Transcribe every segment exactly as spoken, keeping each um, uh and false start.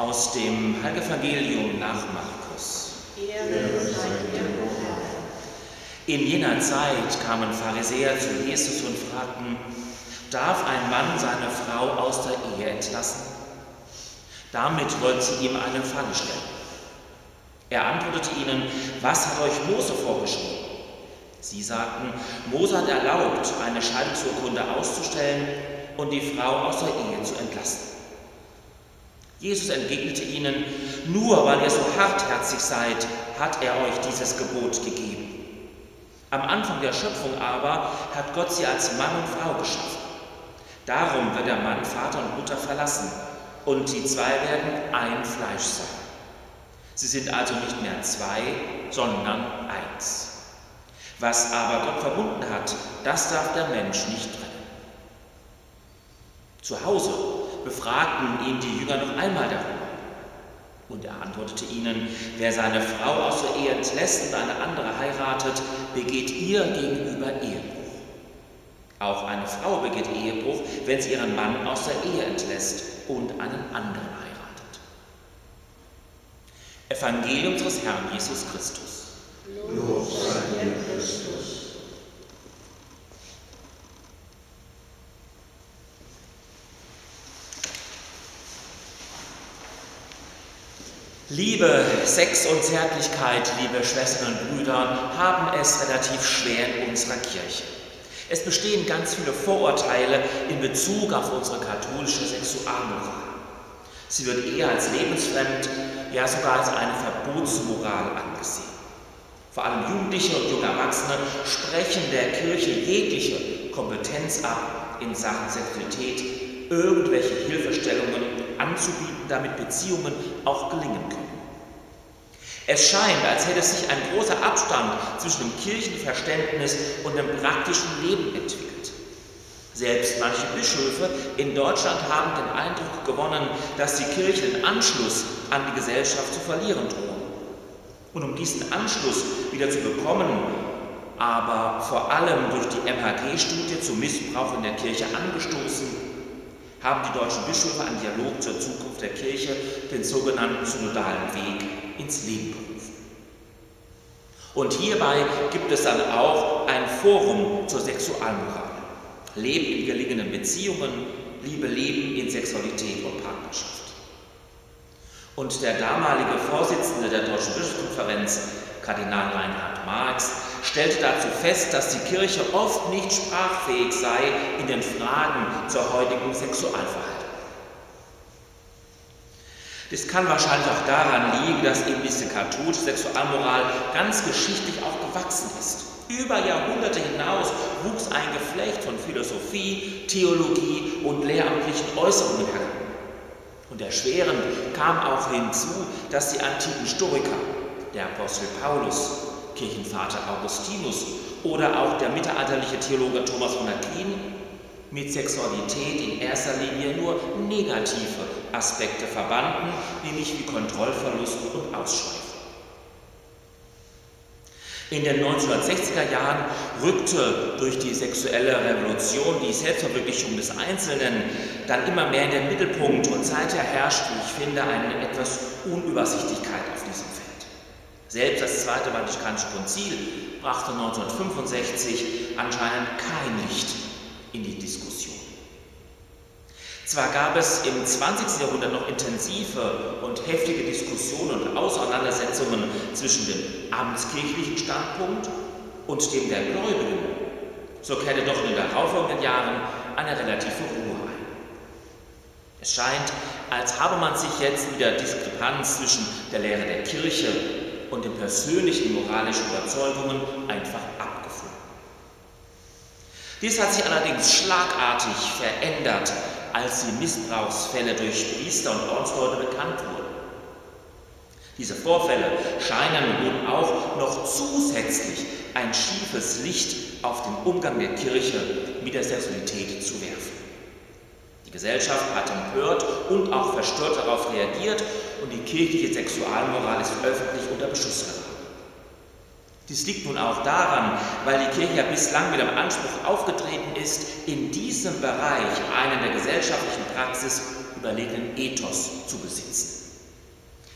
Aus dem Evangelium nach Markus. In jener Zeit kamen Pharisäer zu Jesus und fragten: Darf ein Mann seine Frau aus der Ehe entlassen? Damit wollten sie ihm eine Falle stellen. Er antwortete ihnen: Was hat euch Mose vorgeschrieben? Sie sagten: Mose hat erlaubt, eine Scheidungsurkunde auszustellen und die Frau aus der Ehe zu entlassen. Jesus entgegnete ihnen: Nur weil ihr so hartherzig seid, hat er euch dieses Gebot gegeben. Am Anfang der Schöpfung aber hat Gott sie als Mann und Frau geschaffen. Darum wird der Mann Vater und Mutter verlassen und die zwei werden ein Fleisch sein. Sie sind also nicht mehr zwei, sondern eins. Was aber Gott verbunden hat, das darf der Mensch nicht trennen. Zu Hause befragten ihn die Jünger noch einmal darüber. Und er antwortete ihnen: Wer seine Frau aus der Ehe entlässt und eine andere heiratet, begeht ihr gegenüber Ehebruch. Auch eine Frau begeht Ehebruch, wenn sie ihren Mann aus der Ehe entlässt und einen anderen heiratet. Evangelium unseres Herrn Jesus Christus. Lob sei dir, Christus. Liebe, Sex und Zärtlichkeit, liebe Schwestern und Brüder, haben es relativ schwer in unserer Kirche. Es bestehen ganz viele Vorurteile in Bezug auf unsere katholische Sexualmoral. Sie wird eher als lebensfremd, ja sogar als eine Verbotsmoral angesehen. Vor allem Jugendliche und junge Erwachsene sprechen der Kirche jegliche Kompetenz ab, in Sachen Sexualität irgendwelche Hilfestellungen anzubieten, damit Beziehungen auch gelingen können. Es scheint, als hätte sich ein großer Abstand zwischen dem Kirchenverständnis und dem praktischen Leben entwickelt. Selbst manche Bischöfe in Deutschland haben den Eindruck gewonnen, dass die Kirche den Anschluss an die Gesellschaft zu verlieren drohen. Und um diesen Anschluss wieder zu bekommen, aber vor allem durch die M H G-Studie zum Missbrauch in der Kirche angestoßen, haben die deutschen Bischöfe einen Dialog zur Zukunft der Kirche, den sogenannten synodalen Weg, ins Leben berufen. Und hierbei gibt es dann auch ein Forum zur Sexualmoral. Leben in gelingenden Beziehungen, Liebe, Leben in Sexualität und Partnerschaft. Und der damalige Vorsitzende der Deutschen Bischofskonferenz, Kardinal Reinhard Marx, stellte dazu fest, dass die Kirche oft nicht sprachfähig sei in den Fragen zur heutigen Sexualverhaltung. Das kann wahrscheinlich auch daran liegen, dass eben diese katholische Sexualmoral ganz geschichtlich auch gewachsen ist. Über Jahrhunderte hinaus wuchs ein Geflecht von Philosophie, Theologie und lehramtlichen Äußerungen heran. Und erschwerend kam auch hinzu, dass die antiken Stoiker, der Apostel Paulus, Kirchenvater Augustinus oder auch der mittelalterliche Theologe Thomas von Aquin mit Sexualität in erster Linie nur negative Aspekte verbanden, nämlich wie Kontrollverlust und Ausschweifung. In den neunzehnhundertsechziger Jahren rückte durch die sexuelle Revolution die Selbstverwirklichung des Einzelnen dann immer mehr in den Mittelpunkt und seither herrscht, wie ich finde, eine etwas Unübersichtlichkeit auf diesem Feld. Selbst das Zweite Vatikanische Konzil brachte neunzehnhundertfünfundsechzig anscheinend kein Licht in die Diskussion. Zwar gab es im zwanzigsten Jahrhundert noch intensive und heftige Diskussionen und Auseinandersetzungen zwischen dem amtskirchlichen Standpunkt und dem der Gläubigen, so kehrte doch in den darauffolgenden Jahren eine relative Ruhe ein. Es scheint, als habe man sich jetzt mit der Diskrepanz zwischen der Lehre der Kirche und den persönlichen moralischen Überzeugungen einfach abgefunden. Dies hat sich allerdings schlagartig verändert, als die Missbrauchsfälle durch Priester und Ordensleute bekannt wurden. Diese Vorfälle scheinen nun auch noch zusätzlich ein schiefes Licht auf den Umgang der Kirche mit der Sexualität zu werfen. Die Gesellschaft hat empört und auch verstört darauf reagiert und die kirchliche Sexualmoral ist öffentlich unter Beschuss geraten. Dies liegt nun auch daran, weil die Kirche ja bislang mit dem Anspruch aufgetreten ist, in diesem Bereich einen der gesellschaftlichen Praxis überlegenen Ethos zu besitzen.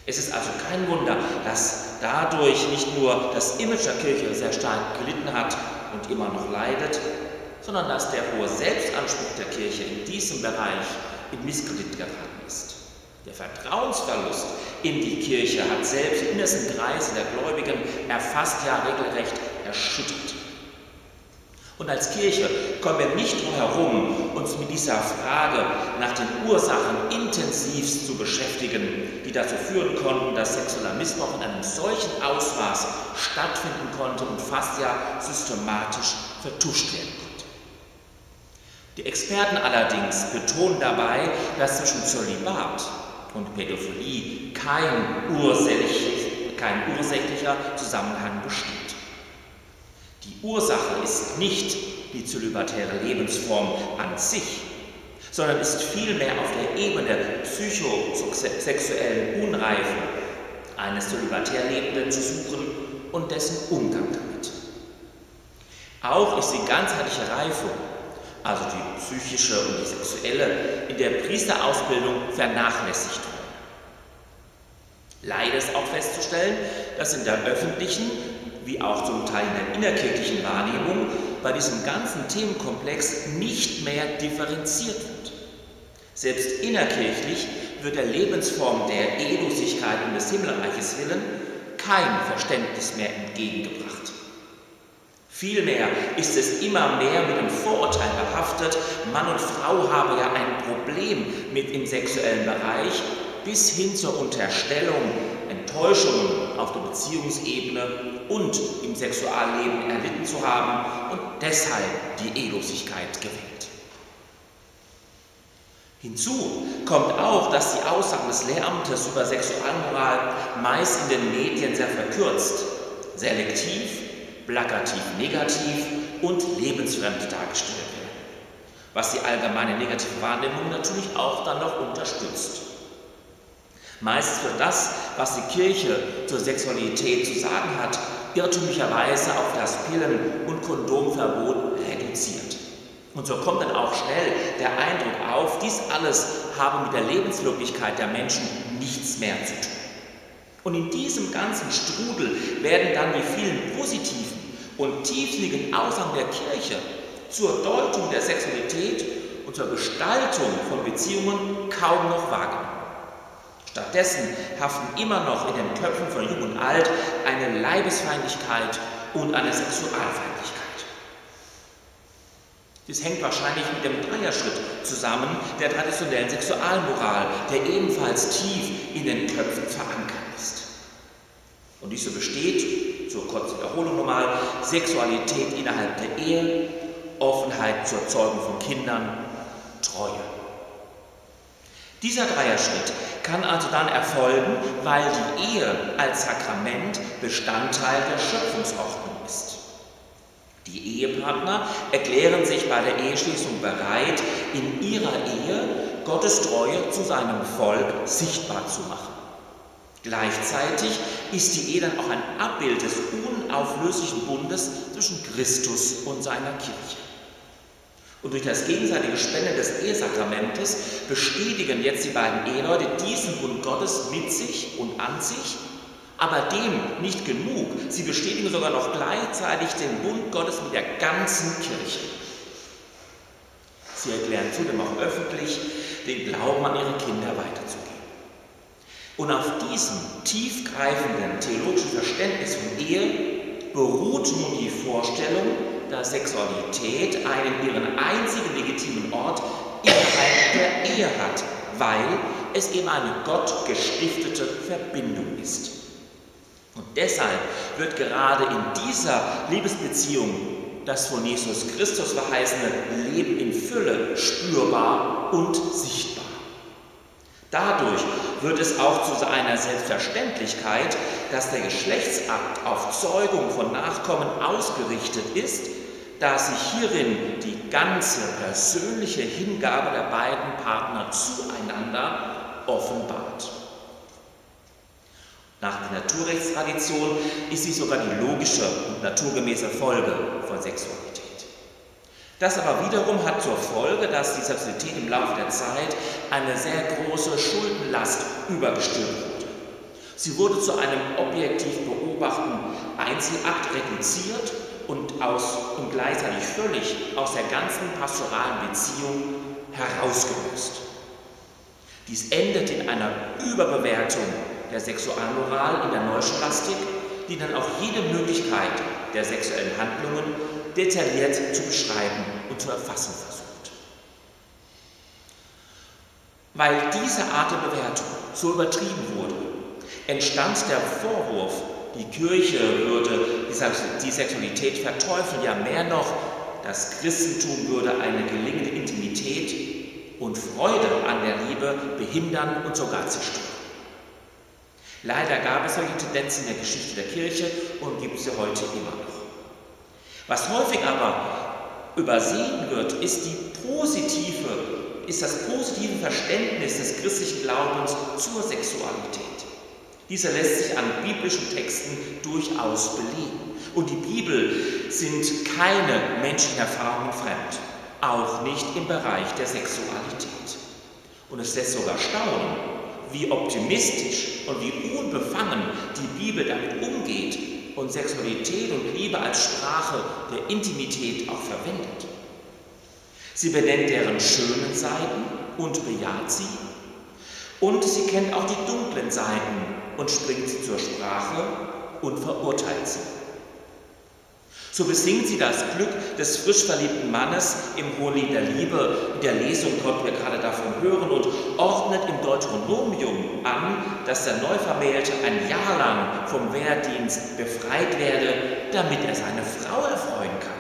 Es ist also kein Wunder, dass dadurch nicht nur das Image der Kirche sehr stark gelitten hat und immer noch leidet, sondern dass der hohe Selbstanspruch der Kirche in diesem Bereich in Misskredit geraten ist. Der Vertrauensverlust in die Kirche hat selbst die innersten Kreise der Gläubigen erfasst, ja regelrecht erschüttert. Und als Kirche kommen wir nicht drum herum, uns mit dieser Frage nach den Ursachen intensivst zu beschäftigen, die dazu führen konnten, dass sexueller Missbrauch in einem solchen Ausmaß stattfinden konnte und fast ja systematisch vertuscht werden konnte. Die Experten allerdings betonen dabei, dass zwischen Zölibat und Pädophilie kein ursächlich, kein ursächlicher Zusammenhang besteht. Die Ursache ist nicht die zölibatäre Lebensform an sich, sondern ist vielmehr auf der Ebene der psychosexuellen Unreife eines zölibatär Lebenden zu suchen und dessen Umgang damit. Auch ist die ganzheitliche Reife, also die psychische und die sexuelle, in der Priesterausbildung vernachlässigt worden. Leider ist auch festzustellen, dass in der öffentlichen wie auch zum Teil in der innerkirchlichen Wahrnehmung bei diesem ganzen Themenkomplex nicht mehr differenziert wird. Selbst innerkirchlich wird der Lebensform der Ehelosigkeit um des Himmelreiches willen kein Verständnis mehr entgegengebracht. Vielmehr ist es immer mehr mit dem Vorurteil behaftet, Mann und Frau habe ja ein Problem mit im sexuellen Bereich, bis hin zur Unterstellung, Enttäuschungen auf der Beziehungsebene und im Sexualleben erlitten zu haben und deshalb die Ehelosigkeit gewählt. Hinzu kommt auch, dass die Aussagen des Lehramtes über Sexualmoral meist in den Medien sehr verkürzt, selektiv, plakativ negativ und lebensfremd dargestellt werden, was die allgemeine negative Wahrnehmung natürlich auch dann noch unterstützt. Meist wird das, was die Kirche zur Sexualität zu sagen hat, irrtümlicherweise auf das Pillen- und Kondomverbot reduziert. Und so kommt dann auch schnell der Eindruck auf, dies alles habe mit der Lebenswirklichkeit der Menschen nichts mehr zu tun. Und in diesem ganzen Strudel werden dann die vielen positiven und tiefsinnigen Aussagen der Kirche zur Deutung der Sexualität und zur Gestaltung von Beziehungen kaum noch wahrgenommen. Stattdessen haften immer noch in den Köpfen von Jung und Alt eine Leibesfeindlichkeit und eine Sexualfeindlichkeit. Dies hängt wahrscheinlich mit dem Dreierschritt zusammen der traditionellen Sexualmoral, der ebenfalls tief in den Köpfen verankert ist. Und diese besteht, zur kurzen Wiederholung nochmal, Sexualität innerhalb der Ehe, Offenheit zur Zeugung von Kindern, Treue. Dieser Dreierschritt kann also dann erfolgen, weil die Ehe als Sakrament Bestandteil der Schöpfungsordnung ist. Die Ehepartner erklären sich bei der Eheschließung bereit, in ihrer Ehe Gottes Treue zu seinem Volk sichtbar zu machen. Gleichzeitig ist die Ehe dann auch ein Abbild des unauflöslichen Bundes zwischen Christus und seiner Kirche. Und durch das gegenseitige Spenden des Ehesakramentes bestätigen jetzt die beiden Eheleute diesen Bund Gottes mit sich und an sich, aber dem nicht genug. Sie bestätigen sogar noch gleichzeitig den Bund Gottes mit der ganzen Kirche. Sie erklären zudem auch öffentlich, den Glauben an ihre Kinder weiterzugeben. Und auf diesem tiefgreifenden theologischen Verständnis von Ehe beruht nun die Vorstellung, dass Sexualität einen ihren einzigen legitimen Ort innerhalb der Ehe hat, weil es eben eine gottgestiftete Verbindung ist. Und deshalb wird gerade in dieser Liebesbeziehung das von Jesus Christus verheißene Leben in Fülle spürbar und sichtbar. Dadurch wird es auch zu einer Selbstverständlichkeit, dass der Geschlechtsakt auf Zeugung von Nachkommen ausgerichtet ist, da sich hierin die ganze persönliche Hingabe der beiden Partner zueinander offenbart. Nach der Naturrechtstradition ist sie sogar die logische und naturgemäße Folge von Sexualität. Das aber wiederum hat zur Folge, dass die Sexualität im Laufe der Zeit eine sehr große Schuldenlast übergestülpt wurde. Sie wurde zu einem objektiv beobachtenden Einzelakt reduziert und, aus, und gleichzeitig völlig aus der ganzen pastoralen Beziehung herausgelöst. Dies endete in einer Überbewertung der Sexualmoral in der Neuscholastik, die dann auch jede Möglichkeit der sexuellen Handlungen detailliert zu beschreiben und zu erfassen versucht. Weil diese Art der Bewertung so übertrieben wurde, entstand der Vorwurf, die Kirche würde die Sexualität verteufeln, ja mehr noch, das Christentum würde eine gelingende Intimität und Freude an der Liebe behindern und sogar zerstören. Leider gab es solche Tendenzen in der Geschichte der Kirche und gibt es sie heute immer noch. Was häufig aber übersehen wird, ist, die positive, ist das positive Verständnis des christlichen Glaubens zur Sexualität. Dieser lässt sich an biblischen Texten durchaus belegen. Und die Bibel sind keine menschlichen Erfahrungen fremd, auch nicht im Bereich der Sexualität. Und es lässt sogar staunen, wie optimistisch und wie unbefangen die Bibel damit umgeht und Sexualität und Liebe als Sprache der Intimität auch verwendet. Sie benennt deren schönen Seiten und bejaht sie, und sie kennt auch die dunklen Seiten und springt sie zur Sprache und verurteilt sie. So besingt sie das Glück des frisch verliebten Mannes im Hohelied der Liebe. In der Lesung konnten wir gerade davon hören und ordnet im Deuteronomium an, dass der Neuvermählte ein Jahr lang vom Wehrdienst befreit werde, damit er seine Frau erfreuen kann.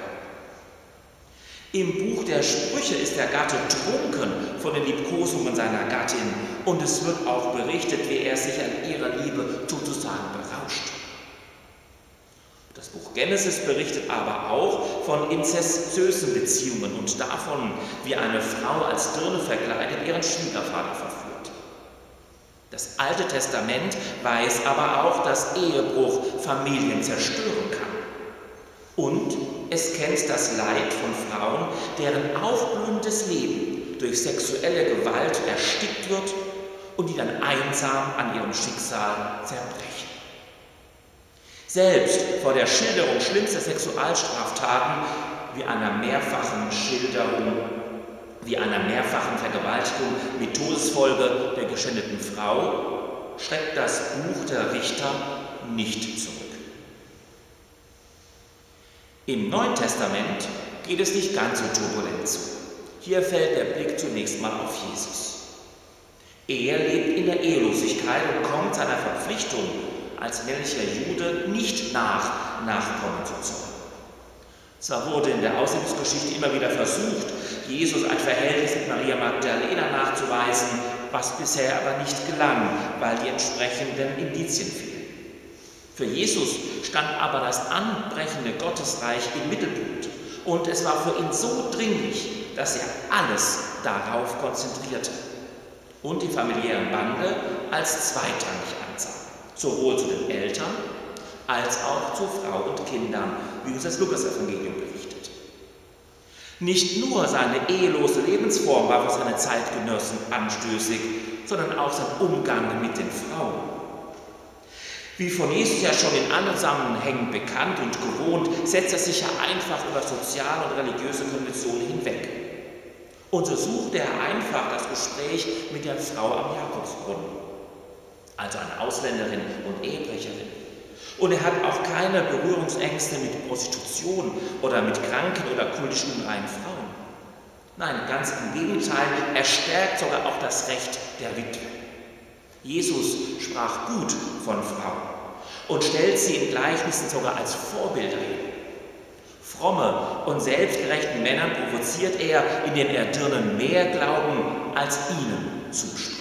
Im Buch der Sprüche ist der Gatte trunken von den Liebkosungen seiner Gattin und es wird auch berichtet, wie er sich an ihrer Liebe sozusagen berauscht. Das Buch Genesis berichtet aber auch von inzestiösen Beziehungen und davon, wie eine Frau als Dirne verkleidet ihren Schwiegervater verführt. Das Alte Testament weiß aber auch, dass Ehebruch Familien zerstören kann. Und es kennt das Leid von Frauen, deren aufblühendes Leben durch sexuelle Gewalt erstickt wird und die dann einsam an ihrem Schicksal zerbrechen. Selbst vor der Schilderung schlimmster Sexualstraftaten wie einer mehrfachen Schilderung, wie einer mehrfachen Vergewaltigung mit Todesfolge der geschändeten Frau, schreckt das Buch der Richter nicht zurück. Im Neuen Testament geht es nicht ganz so turbulent zu. Hier fällt der Blick zunächst mal auf Jesus. Er lebt in der Ehelosigkeit und kommt seiner Verpflichtung als männlicher Jude nicht nach, Nachkommen zu zeugen. Zwar wurde in der Aussendungsgeschichte immer wieder versucht, Jesus ein Verhältnis mit Maria Magdalena nachzuweisen, was bisher aber nicht gelang, weil die entsprechenden Indizien fehlten. Für Jesus stand aber das anbrechende Gottesreich im Mittelpunkt und es war für ihn so dringlich, dass er alles darauf konzentrierte und die familiären Bande als zweitrangig ansah, sowohl zu den Eltern als auch zu Frau und Kindern, wie uns das Lukas-Evangelium berichtet. Nicht nur seine ehelose Lebensform war für seine Zeitgenossen anstößig, sondern auch sein Umgang mit den Frauen. Wie von Jesus ja schon in anderen Zusammenhängen bekannt und gewohnt, setzt er sich ja einfach über soziale und religiöse Konventionen hinweg. Und so suchte er einfach das Gespräch mit der Frau am Jakobsbrunnen, also eine Ausländerin und Ehebrecherin. Und er hat auch keine Berührungsängste mit Prostitution oder mit kranken oder kultisch unreinen Frauen. Nein, ganz im Gegenteil, er stärkt sogar auch das Recht der Witwe. Jesus sprach gut von Frauen und stellt sie in Gleichnissen sogar als Vorbilder hin. Fromme und selbstgerechten Männern provoziert er, indem er Dirnen mehr Glauben als ihnen zusprach.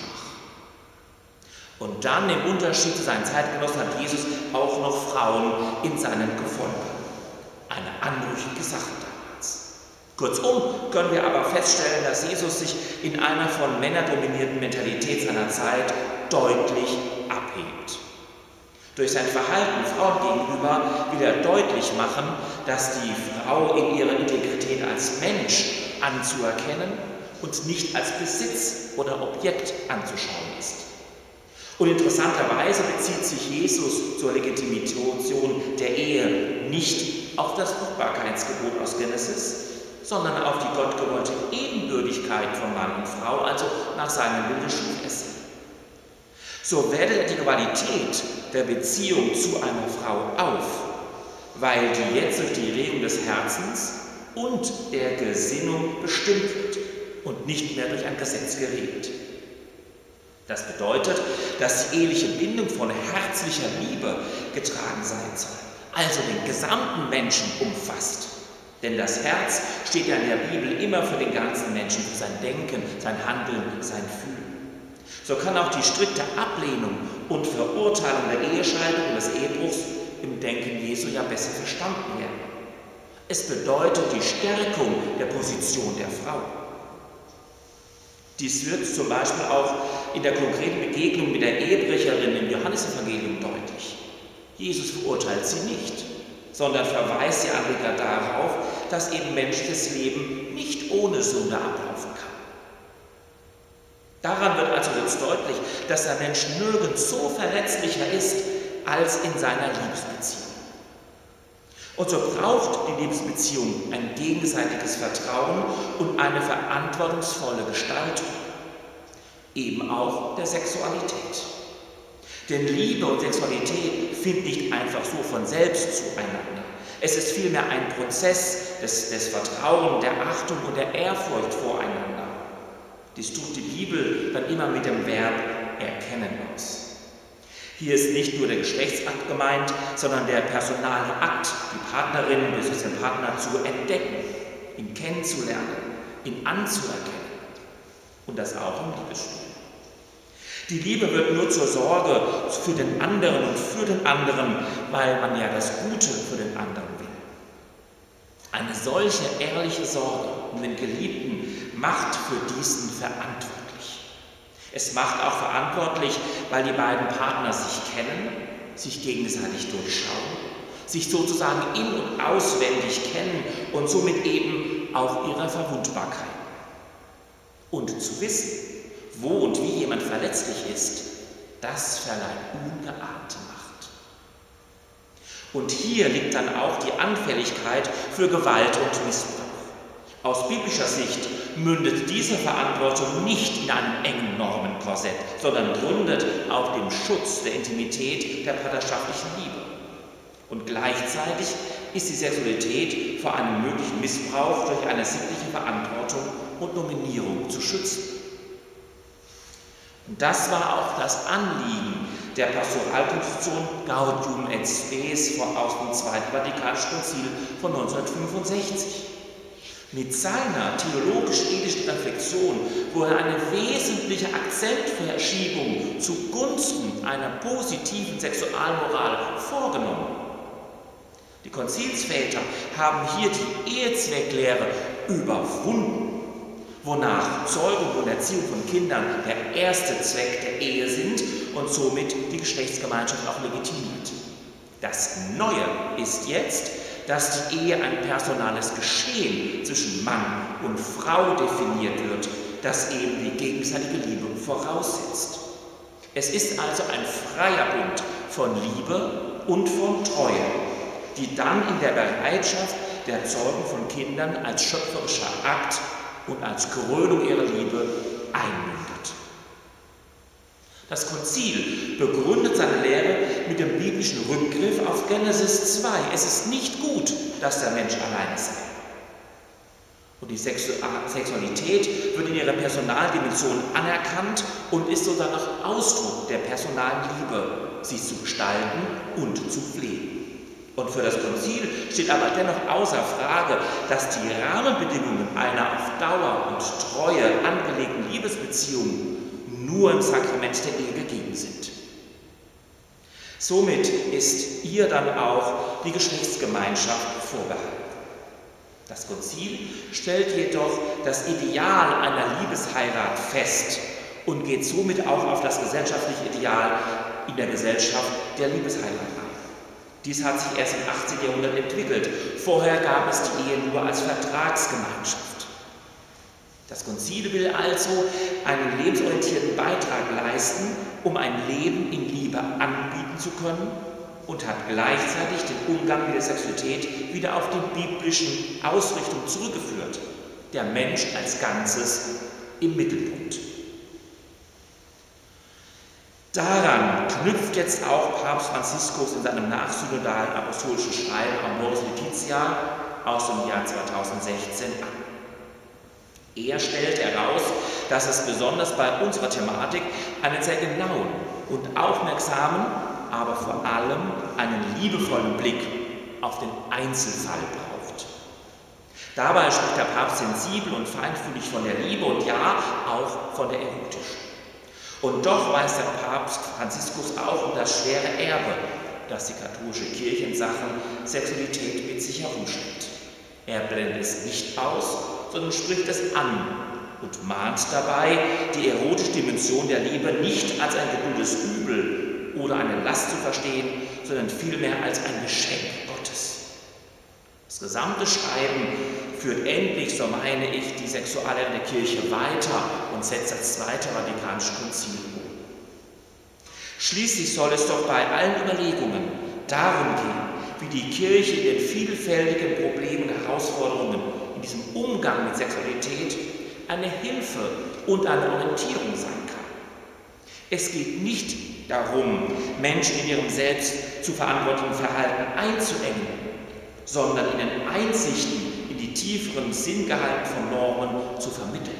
Und dann, im Unterschied zu seinen Zeitgenossen, hat Jesus auch noch Frauen in seinem Gefolge. Eine anrüchige Sache damals. Kurzum können wir aber feststellen, dass Jesus sich in einer von Männern dominierten Mentalität seiner Zeit deutlich abhebt. Durch sein Verhalten Frauen gegenüber will er deutlich machen, dass die Frau in ihrer Integrität als Mensch anzuerkennen und nicht als Besitz oder Objekt anzuschauen ist. Und interessanterweise bezieht sich Jesus zur Legitimation der Ehe nicht auf das Fruchtbarkeitsgebot aus Genesis, sondern auf die gottgewollte Ebenbürtigkeit von Mann und Frau, also nach seinem Willen schuf es. So wertet er die Qualität der Beziehung zu einer Frau auf, weil die jetzt durch die Regung des Herzens und der Gesinnung bestimmt wird und nicht mehr durch ein Gesetz geregelt. Das bedeutet, dass die eheliche Bindung von herzlicher Liebe getragen sein soll, also den gesamten Menschen umfasst. Denn das Herz steht ja in der Bibel immer für den ganzen Menschen, für sein Denken, sein Handeln, sein Fühlen. So kann auch die strikte Ablehnung und Verurteilung der Ehescheidung und des Ehebruchs im Denken Jesu ja besser verstanden werden. Es bedeutet die Stärkung der Position der Frau. Dies wird zum Beispiel auch in der konkreten Begegnung mit der Ehebrecherin im Johannesevangelium deutlich. Jesus verurteilt sie nicht, sondern verweist die Anleger darauf, dass eben menschliches Leben nicht ohne Sünde ablaufen kann. Daran wird also jetzt deutlich, dass der Mensch nirgends so verletzlicher ist als in seiner Liebesbeziehung. Und so braucht die Liebesbeziehung ein gegenseitiges Vertrauen und eine verantwortungsvolle Gestaltung, eben auch der Sexualität. Denn Liebe und Sexualität finden nicht einfach so von selbst zueinander. Es ist vielmehr ein Prozess des, des Vertrauens, der Achtung und der Ehrfurcht voreinander. Dies tut die Bibel dann immer mit dem Verb erkennen aus. Hier ist nicht nur der Geschlechtsakt gemeint, sondern der personale Akt, die Partnerin bzw. den Partner zu entdecken, ihn kennenzulernen, ihn anzuerkennen. Und das auch im Liebesspiel. Die Liebe wird nur zur Sorge für den anderen und für den anderen, weil man ja das Gute für den anderen will. Eine solche ehrliche Sorge um den Geliebten macht für diesen verantwortlich. Es macht auch verantwortlich, weil die beiden Partner sich kennen, sich gegenseitig durchschauen, sich sozusagen in- und auswendig kennen und somit eben auch ihre Verwundbarkeit. Und zu wissen, wo und wie jemand verletzlich ist, das verleiht ungeahnte Macht. Und hier liegt dann auch die Anfälligkeit für Gewalt und Missbrauch. Aus biblischer Sicht mündet diese Verantwortung nicht in einem engen Normenkorsett, sondern gründet auf dem Schutz der Intimität der partnerschaftlichen Liebe. Und gleichzeitig ist die Sexualität vor einem möglichen Missbrauch durch eine sittliche Verantwortung und Nominierung zu schützen. Und das war auch das Anliegen der Pastoralkonstitution Gaudium et Spes aus dem Zweiten Vatikanischen Konzil von neunzehnhundertfünfundsechzig. Mit seiner theologisch-ethischen Reflexion wurde eine wesentliche Akzentverschiebung zugunsten einer positiven Sexualmoral vorgenommen. Die Konzilsväter haben hier die Ehezwecklehre überwunden, wonach Zeugung und Erziehung von Kindern der erste Zweck der Ehe sind und somit die Geschlechtsgemeinschaft auch legitimiert. Das Neue ist jetzt, dass die Ehe ein personales Geschehen zwischen Mann und Frau definiert wird, das eben die gegenseitige Liebe voraussetzt. Es ist also ein freier Bund von Liebe und von Treue, die dann in der Bereitschaft der Zeugung von Kindern als schöpferischer Akt und als Krönung ihrer Liebe einmündet. Das Konzil begründet seine Lehre mit dem biblischen Rückgriff auf Genesis zwei. Es ist nicht gut, dass der Mensch alleine sei. Und die Sexualität wird in ihrer Personaldimension anerkannt und ist sozusagen auch Ausdruck der personalen Liebe, sie zu gestalten und zu pflegen. Und für das Konzil steht aber dennoch außer Frage, dass die Rahmenbedingungen einer auf Dauer und Treue angelegten Liebesbeziehung nur im Sakrament der Ehe gegeben sind. Somit ist ihr dann auch die Geschlechtsgemeinschaft vorbehalten. Das Konzil stellt jedoch das Ideal einer Liebesheirat fest und geht somit auch auf das gesellschaftliche Ideal in der Gesellschaft der Liebesheirat ein. Dies hat sich erst im achtzehnten Jahrhundert entwickelt. Vorher gab es die Ehe nur als Vertragsgemeinschaft. Das Konzil will also einen lebensorientierten Beitrag leisten, um ein Leben in Liebe anbieten zu können, und hat gleichzeitig den Umgang mit der Sexualität wieder auf die biblischen Ausrichtung zurückgeführt. Der Mensch als Ganzes im Mittelpunkt. Daran knüpft jetzt auch Papst Franziskus in seinem nachsynodalen apostolischen Schreiben Amoris Laetitia aus dem Jahr zweitausendsechzehn an. Er stellt heraus, dass es besonders bei unserer Thematik einen sehr genauen und aufmerksamen, aber vor allem einen liebevollen Blick auf den Einzelfall braucht. Dabei spricht der Papst sensibel und feinfühlig von der Liebe und ja, auch von der erotischen. Und doch weist der Papst Franziskus auch um das schwere Erbe, das die katholische Kirche in Sachen Sexualität mit sich herumschleppt. Er blendet es nicht aus, sondern spricht es an und mahnt dabei, die erotische Dimension der Liebe nicht als ein geduldes Übel oder eine Last zu verstehen, sondern vielmehr als ein Geschenk Gottes. Das gesamte Schreiben führt endlich, so meine ich, die Sexuallehre der Kirche weiter und setzt das Zweite Vatikanische Konzil um. Schließlich soll es doch bei allen Überlegungen darum gehen, wie die Kirche in den vielfältigen Problemen und Herausforderungen in diesem Umgang mit Sexualität eine Hilfe und eine Orientierung sein kann. Es geht nicht darum, Menschen in ihrem selbst zu verantwortlichen Verhalten einzuengen, sondern ihnen Einsichten in die tieferen Sinngehalten von Normen zu vermitteln,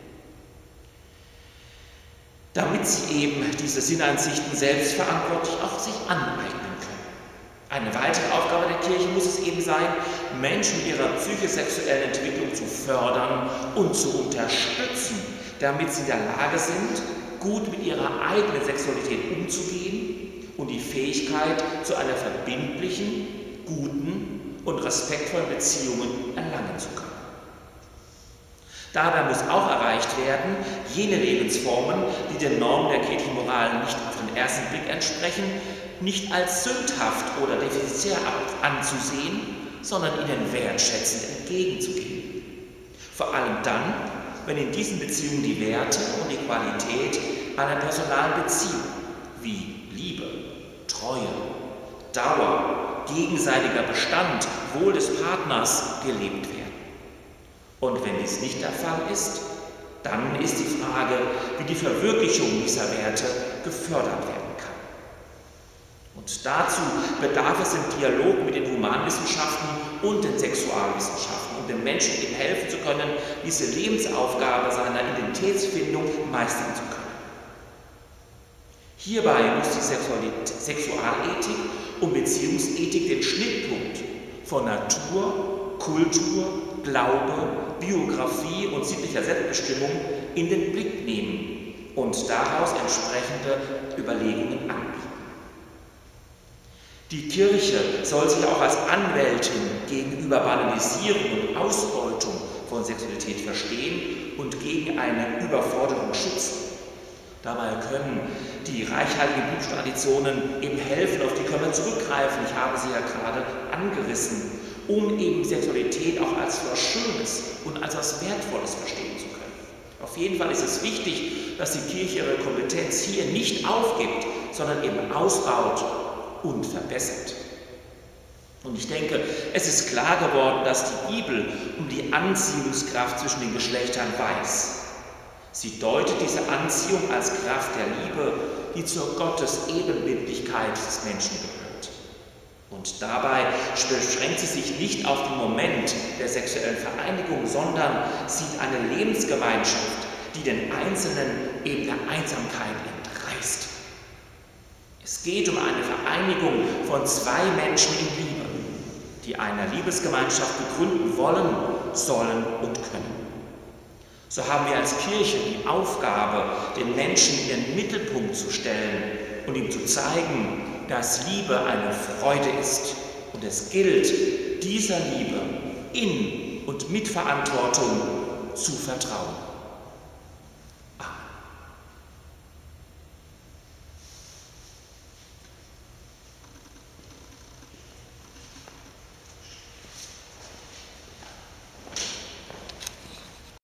damit sie eben diese Sinneinsichten selbstverantwortlich auch sich aneignen können. Eine weitere Aufgabe der Kirche muss es eben sein, Menschen in ihrer psychosexuellen Entwicklung zu fördern und zu unterstützen, damit sie in der Lage sind, gut mit ihrer eigenen Sexualität umzugehen und die Fähigkeit zu einer verbindlichen, guten und respektvollen Beziehungen erlangen zu können. Dabei muss auch erreicht werden, jene Lebensformen, die den Normen der kirchlichen Moral nicht auf den ersten Blick entsprechen, nicht als sündhaft oder defizitär anzusehen, sondern ihnen wertschätzend entgegenzugehen. Vor allem dann, wenn in diesen Beziehungen die Werte und die Qualität einer personalen Beziehung wie Liebe, Treue, Dauer, gegenseitiger Bestand, Wohl des Partners gelebt werden. Und wenn dies nicht der Fall ist, dann ist die Frage, wie die Verwirklichung dieser Werte gefördert werden kann. Und dazu bedarf es im Dialog mit den Humanwissenschaften und den Sexualwissenschaften, um den Menschen eben helfen zu können, diese Lebensaufgabe seiner Identitätsfindung meistern zu können. Hierbei muss die Sexualethik und Beziehungsethik den Schnittpunkt von Natur, Kultur, Glaube, Biografie und sittlicher Selbstbestimmung in den Blick nehmen und daraus entsprechende Überlegungen anbieten. Die Kirche soll sich auch als Anwältin gegenüber Banalisierung und Ausbeutung von Sexualität verstehen und gegen eine Überforderung schützen. Dabei können die reichhaltigen Bibeltraditionen eben helfen, auf die können wir zurückgreifen. Ich habe sie ja gerade angerissen, um eben Sexualität auch als etwas Schönes und als etwas Wertvolles verstehen zu können. Auf jeden Fall ist es wichtig, dass die Kirche ihre Kompetenz hier nicht aufgibt, sondern eben ausbaut und verbessert. Und ich denke, es ist klar geworden, dass die Bibel um die Anziehungskraft zwischen den Geschlechtern weiß. Sie deutet diese Anziehung als Kraft der Liebe, die zur Gottesebenbildlichkeit des Menschen gehört. Und dabei beschränkt sie sich nicht auf den Moment der sexuellen Vereinigung, sondern sieht eine Lebensgemeinschaft, die den Einzelnen eben der Einsamkeit entreißt. Es geht um eine Vereinigung von zwei Menschen in Liebe, die eine Liebesgemeinschaft begründen wollen, sollen und können. So haben wir als Kirche die Aufgabe, den Menschen in den Mittelpunkt zu stellen und ihm zu zeigen, dass Liebe eine Freude ist und es gilt, dieser Liebe in und mit Verantwortung zu vertrauen.